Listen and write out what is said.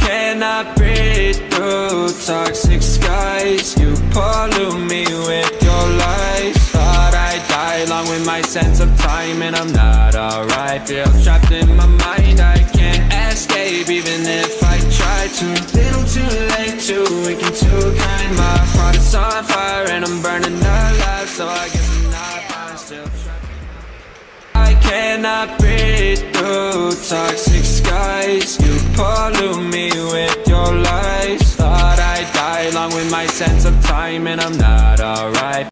cannot breathe through toxic skies. You pollute me with your lies. Thought I'd die along with my sense of time, and I'm not alright. Feel trapped in my mind, I can't escape even if I try to. Little too late, too weak and too kind. My heart is on fire and I'm burning alive, so I guess I'm not fine, still trapped. I cannot breathe through toxic skies. You pollute me with your lies. Thought I'd die along with my sense of time, and I'm not